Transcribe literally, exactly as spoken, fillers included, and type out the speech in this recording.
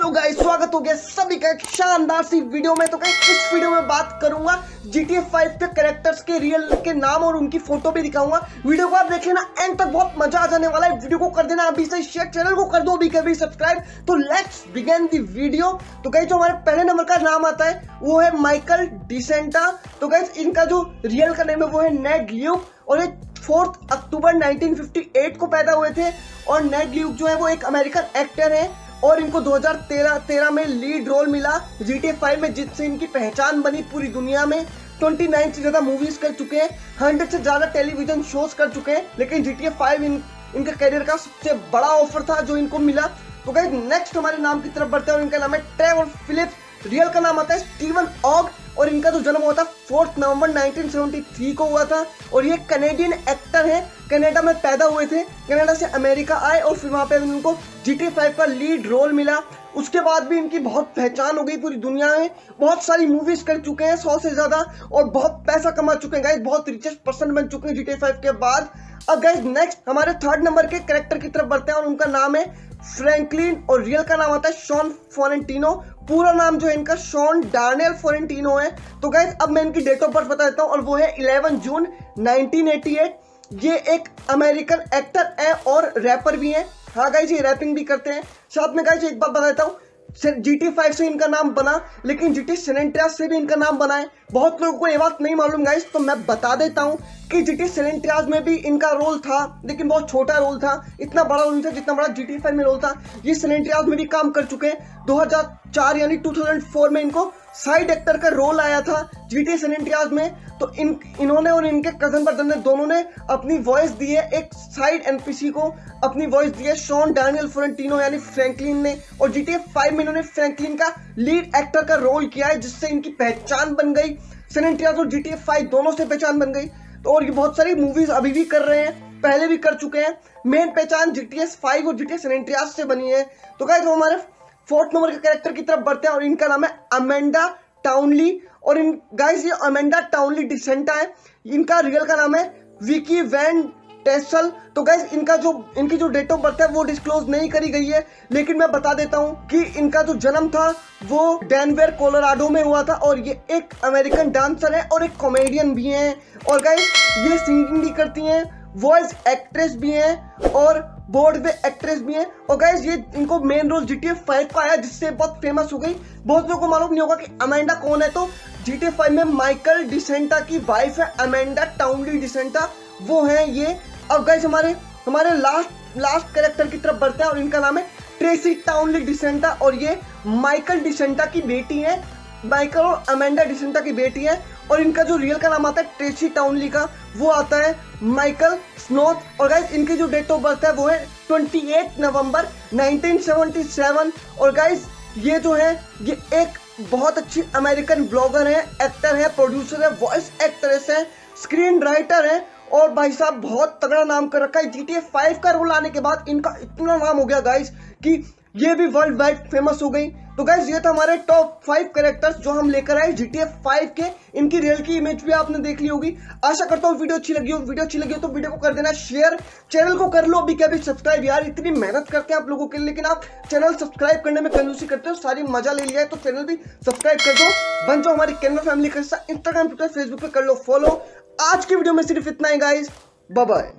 Hello guys, स्वागत हो गया सभी का एक शानदार सी वीडियो में। तो गाइस इस वीडियो में बात करूंगा जी टी ए फाइव के कैरेक्टर्स के रियल के नाम और उनकी फोटो भी दिखाऊंगा। वीडियो को आप देखें ना एंड तक, बहुत मजा आ जाने वाला है। वीडियो को कर देना अभी से शेयर, चैनल को कर दो अभी कभी सब्सक्राइब। तो लेट्स बिगिन द वीडियो। तो गाइस जो हमारे पहले नंबर का नाम आता है वो है माइकल डिसेंटा। तो गाइस इनका जो रियल का नेम है वो है नेड ल्यूक और ये fourth October nineteen fifty eight को पैदा हुए थे। और नेड ल्यूक जो है वो एक अमेरिकन एक्टर है और इनको दो हज़ार तेरह में लीड रोल मिला जी टी ए फाइव में, जिससे इनकी पहचान बनी पूरी दुनिया में। उनतीस से ज्यादा मूवीज कर चुके हैं, सौ से ज्यादा टेलीविजन शोज कर चुके हैं, लेकिन जी टी ए फाइव इन, इनके करियर का सबसे बड़ा ऑफर था जो इनको मिला। तो गाइस नेक्स्ट हमारे नाम की तरफ बढ़ते हैं और इनका नाम है ट्रेवर फिलिप्स। रियल का नाम आता है स्टीवन ऑग और इनका जो जन्म हुआ था fourth November nineteen seventy three को हुआ था। और ये कनेडियन एक्टर है, कनाडा में पैदा हुए थे, कनाडा से अमेरिका आए और फिर वहां पे इनको जी टी ए फाइव का लीड रोल मिला। उसके बाद भी इनकी बहुत पहचान हो गई पूरी दुनिया में, बहुत सारी मूवीज कर चुके हैं सौ से ज्यादा और बहुत पैसा कमा चुके हैं गाइस, बहुत रिचेस्ट पर्सन बन चुके हैं जी टी ए फाइव के बाद। अब गाइस नेक्स्ट हमारे थर्ड नंबर के कैरेक्टर की तरफ बढ़ते हैं और उनका नाम है फ्रैंकलिन और रियल का नाम आता है शॉन फ्लोरेंटिनो। पूरा नाम जो है इनका शॉन डानियल फ्लोरेंटिनो है। तो गाइस अब मैं इनकी डेट ऑफ बर्थ बता देता हूँ और वो है ग्यारह जून नाइनटीन एटी एट। ये एक अमेरिकन एक्टर है और रैपर भी हैं। हाँ गाइस ये रैपिंग भी करते हैं। साथ में गाइस एक बात बता देता हूँ, जी टी ए फाइव से इनका नाम बना लेकिन G T A San Andreas से भी इनका नाम बना है। बहुत लोगों को ये बात नहीं मालूम गाइस, तो मैं बता देता हूँ कि G T A San Andreas में भी इनका रोल था, लेकिन बहुत छोटा रोल था, इतना बड़ा रोल नहीं था जितना बड़ा जी टी ए फाइव में रोल था। ये सैन एंड्रियास में भी काम कर चुके हैं। दो हज़ार चार यानी दो हज़ार चार में इनको साइड एक्टर का रोल आया था G T A San Andreas में। तो इन इन्होंने और इनके कजन ब्रदर ने दोनों ने अपनी वॉइस दी है, एक साइड एन पी सी को अपनी वॉइस दी है शॉन डानियल फ्लोरेंटिनो यानी फ्रैंकलिन ने। और जी टी ए फाइव में इन्होंने फ्रैंकलिन का लीड एक्टर का रोल किया है, जिससे इनकी पहचान बन गई। सैन एंड्रियास और जी टी ए फाइव दोनों से पहचान बन गई। तो और ये बहुत सारी मूवीज अभी भी कर रहे हैं, पहले भी कर चुके हैं। मेन पहचान जी टी ए फाइव और G T A San Andreas से बनी है। तो गाइस वो हमारे फोर्थ नंबर के कैरेक्टर की तरफ बढ़ते हैं और इनका नाम है अमेंडा टाउनली। और इन गाइस ये अमेंडा टाउनली डिसेंटा है, इनका रियल का नाम है विकी वैन टेसल। तो गाइस इनका जो इनकी जो डेट ऑफ बर्थ है वो डिस्क्लोज नहीं करी गई है, लेकिन मैं बता देता हूं कि इनका जो जन्म था वो डेनवर कोलोराडो में हुआ था। और ये एक अमेरिकन डांसर है और एक कॉमेडियन भी हैं। और गाइस ये सिंगिंग भी करती हैं, वॉइस एक्ट्रेस भी हैं और बॉर्डवे एक्ट्रेस भी हैं। और गाइस ये इनको main role G T A five का आया, जिससे बहुत फेमस हो गई। बहुत लोगों को मालूम नहीं होगा कि अमेंडा कौन है। तो जी टी ए फाइव में माइकल डिसेंटा की वाइफ है अमेंडा टाउनली डिसेंटा, वो है ये। अब गाइस हमारे हमारे लास्ट लास्ट कैरेक्टर की तरफ बढ़ते हैं और इनका नाम है ट्रेसी टाउनली डिसेंटा और ये माइकल डिसेंटा की बेटी है। माइकल और अमेंडा डिसेंटा की बेटी है। और इनका जो रियल का नाम आता है ट्रेसी टाउनली का, वो आता है माइकल स्नोथ। और गाइस इनकी जो डेट ऑफ बर्थ है वो है अट्ठाईस नवंबर नाइनटीन सेवेंटी सेवन। और गाइस ये जो है ये एक बहुत अच्छी अमेरिकन ब्लॉगर है, एक्टर है, प्रोड्यूसर है, वॉइस एक्ट्रेस है, स्क्रीन राइटर है और भाई साहब बहुत तगड़ा नाम कर रखा है। जी टी ए फाइव का रोल आने के बाद इनका इतना नाम हो गया गाइस कि ये भी वर्ल्ड वाइड फेमस हो गई। तो गाइस ये था हमारे टॉप फाइव कैरेक्टर्स जो हम लेकर आए जी टी ए फाइव के। इनकी रियल की इमेज भी आपने देख ली होगी। आशा करता हूँ वीडियो अच्छी लगी हो। वीडियो अच्छी लगी हो तो वीडियो को कर देना शेयर, चैनल को कर लो अभी क्या भी सब्सक्राइब। यार इतनी मेहनत करते हैं आप लोगों के लिए, लेकिन आप चैनल सब्सक्राइब करने में कंजूसी करते हो। सारी मजा ले लिया है तो चैनल भी सब्सक्राइब कर दो, बन जाओ हमारी कैनवा फैमिली का हिस्सा। इंस्टाग्राम, ट्विटर, फेसबुक पे कर लो फॉलो। आज की वीडियो में सिर्फ इतना ही गाइस, बाय बाय।